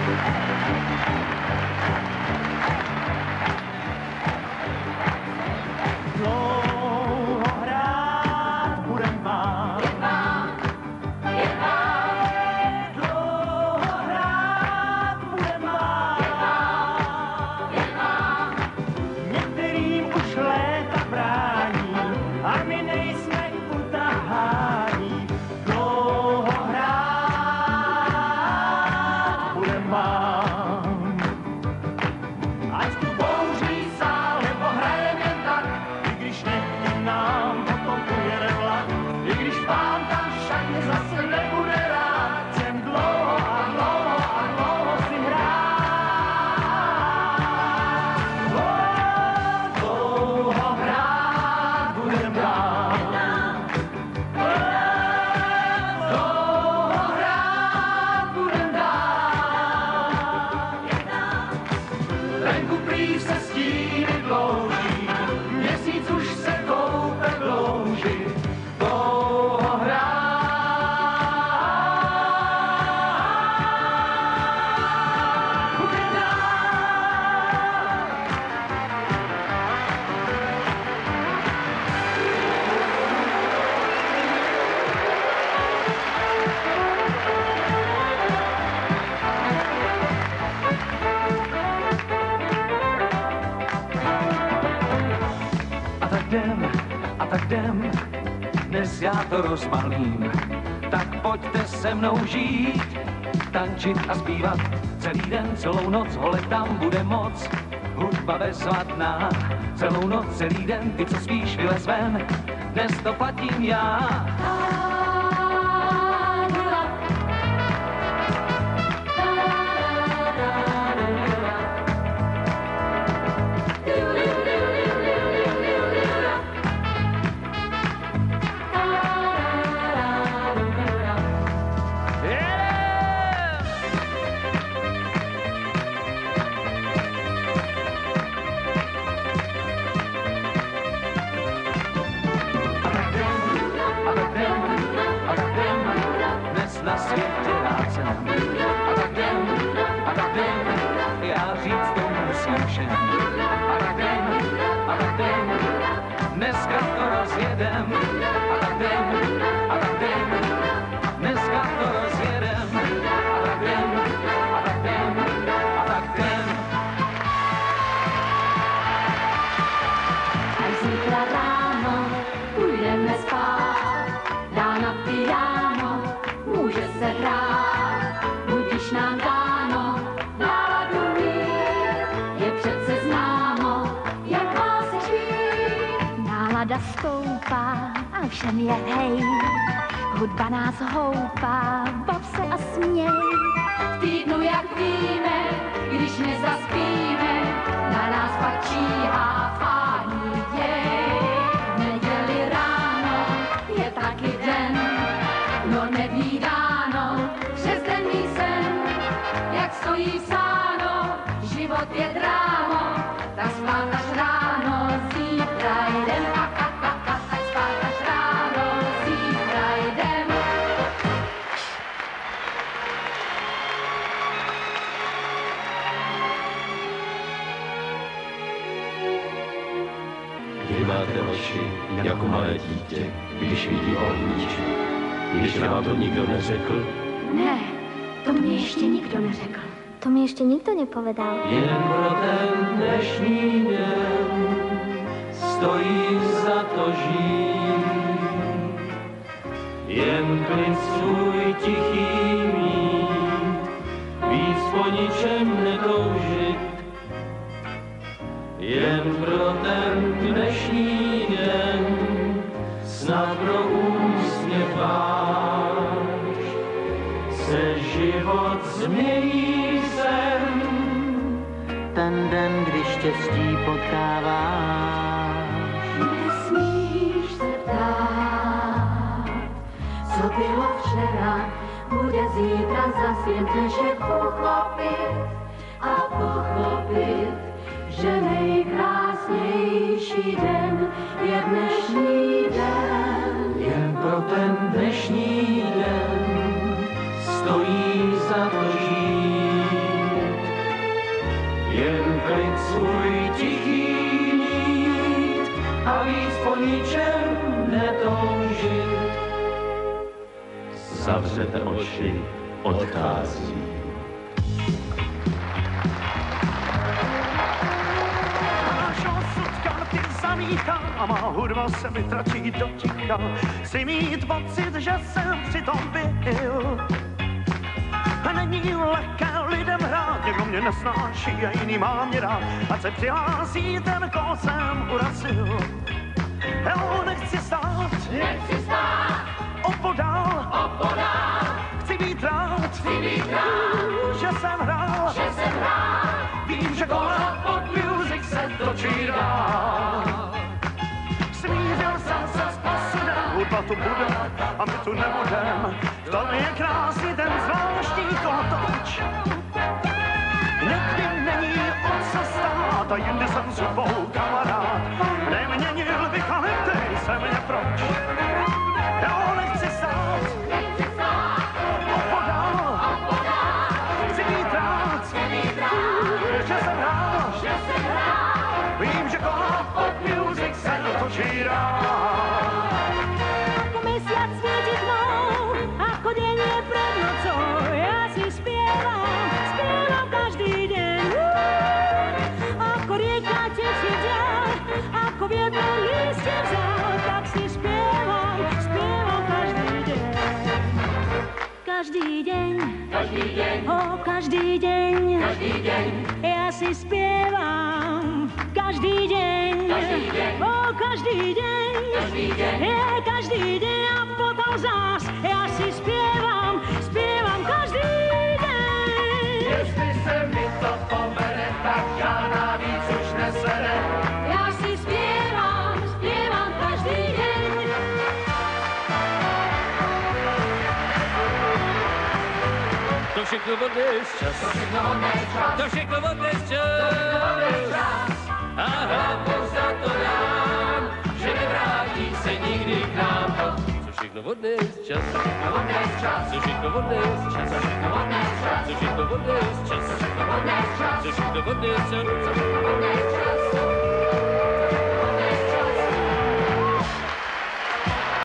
A tak jdem, dnes já to rozbalím, tak pojďte se mnou žít, tančit a zpívat celý den, celou noc, hole tam bude moc, hudba bezvadná, celou noc, celý den, ty co spíš vylez ven, dnes to platím já. Na světě rád jsem. A tak jdem, já říct to musím všem. A tak jdem, dneska to rozjedem. A tak jdem, dneska to rozjedem. A tak jdem. Až zítra ráno půjdeme spát, dál na piano může se hrát, budiž nám dáno, náladu mít, je přece známo, jak má se žít. Nálada stoupá a všem je hej, hudba nás houpá, bav se a směj. V týdnu, jak víme, když nezaspíme, na nás pak číhá fání děj. V neděli ráno je taky den, no nevídáno, přes den mý sen, jak stojí psáno, život je drámo, tak spát až ráno, zítra jdem, tak spát až ráno, zítra jdem. Vy máte oči jako malé dítě, když vidí ohníček. Ještě vám to nikdo neřekl? Ne, to mě ještě nikdo neřekl. To mi ještě nikdo nepovedal. Jen pro ten dnešní den stojí za to žít. Jen klid svůj tichý mít, víc po ničem netoužit. Jen pro ten dnešní den snad pro úsměv váš se život změní sen. Ten den, kdy štěstí potkáváš. Nesmíš se ptát, co bylo včera, bude zítra zas, jen dnešek pochopit, že nejkrásnější den je dnešní den. Jen pro ten dnešní den stojí za to žít. a víc po ničem netoužit. Zavřete oči, odchází. Zamítá a má hudba se mi tračí do ticha. Chci mít pocit, že jsem přitom byl. Není lehké lidem hrát, někdo mě nesnáší a jiný má mě rád. Ať se přihlásí ten, koho jsem urazil. Jo, nechci stát opodál. Chci být rád, že jsem hrál. Vím, že kolem pod music se točí dál. Smířil jsem se s posudem, hudba tu bude a my tu nebudem. V tom je krásný ten zvláštní kolotoč. Někdy není o co stát a jindy jsem s hudbou kamarád. Neměnil bych, ale ptej se mě proč. Jo, nechci stát opodál. Chci být rád, že jsem hrál. Vím, že kolem pod music se točí dál. Ako mesiac svieti tmou, ako deň je pred nocou, ja si spievam každý deň. Ako rieka tečie ďal, ako vietor lístie vzal, tak si spievam každý deň. Každý deň, každý deň, ja si spievam každý deň, každý deň, každý deň a potom zás ja si spievam každý deň. Jestli se mi to povede, tak žádná víc už nesede. Ja si spievam každý deň. To všechno od dnes čas. To všechno od dnes čas. A hlavou za to dám, že nevrátí se nikdy k nám to. Co všechno od dnes čas. Co všechno od dnes čas. Co všechno od dnes čas. Co všechno od dnes čas.